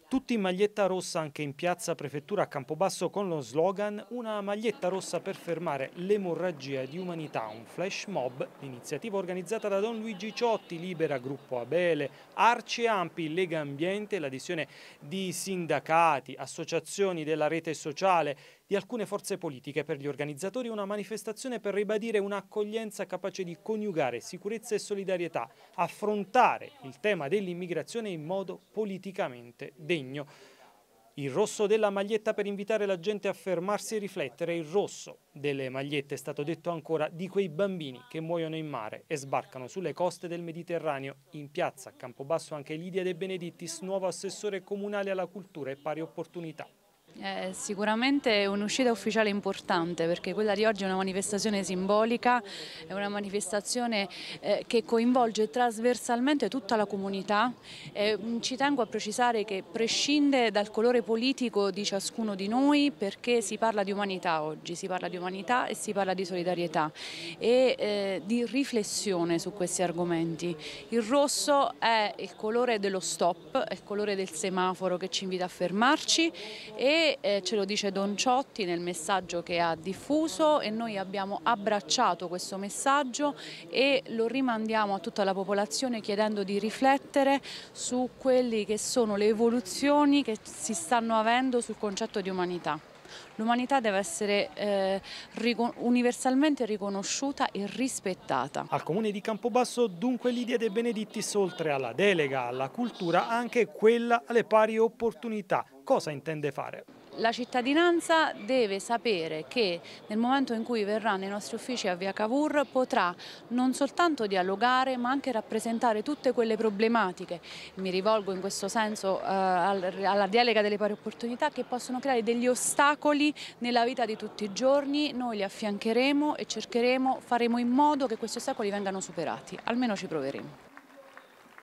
Tutti in maglietta rossa anche in piazza Prefettura a Campobasso con lo slogan "Una maglietta rossa per fermare l'emorragia di umanità", un flash mob, l'iniziativa organizzata da Don Luigi Ciotti, Libera, Gruppo Abele, Arci e Ampi, Lega Ambiente, l'adesione di sindacati, associazioni della rete sociale, di alcune forze politiche. Per gli organizzatori una manifestazione per ribadire un'accoglienza capace di coniugare sicurezza e solidarietà, affrontare il tema dell'immigrazione in modo politicamente degno. Il rosso della maglietta per invitare la gente a fermarsi e riflettere, il rosso delle magliette, è stato detto ancora, di quei bambini che muoiono in mare e sbarcano sulle coste del Mediterraneo. In piazza a Campobasso anche Lidia De Benedittis, nuovo assessore comunale alla cultura e pari opportunità. Sicuramente è un'uscita ufficiale importante, perché quella di oggi è una manifestazione simbolica, è una manifestazione che coinvolge trasversalmente tutta la comunità. Ci tengo a precisare che prescinde dal colore politico di ciascuno di noi, perché si parla di umanità oggi, si parla di umanità e si parla di solidarietà e di riflessione su questi argomenti. Il rosso è il colore dello stop, è il colore del semaforo che ci invita a fermarci e ce lo dice Don Ciotti nel messaggio che ha diffuso, e noi abbiamo abbracciato questo messaggio e lo rimandiamo a tutta la popolazione chiedendo di riflettere su quelli che sono le evoluzioni che si stanno avendo sul concetto di umanità. L'umanità deve essere universalmente riconosciuta e rispettata. Al comune di Campobasso dunque Lidia De Benedittis, oltre alla delega alla cultura, anche quella alle pari opportunità. Cosa intende fare? La cittadinanza deve sapere che nel momento in cui verrà nei nostri uffici a Via Cavour potrà non soltanto dialogare, ma anche rappresentare tutte quelle problematiche, mi rivolgo in questo senso alla delega delle pari opportunità, che possono creare degli ostacoli nella vita di tutti i giorni. Noi li affiancheremo e faremo in modo che questi ostacoli vengano superati, almeno ci proveremo.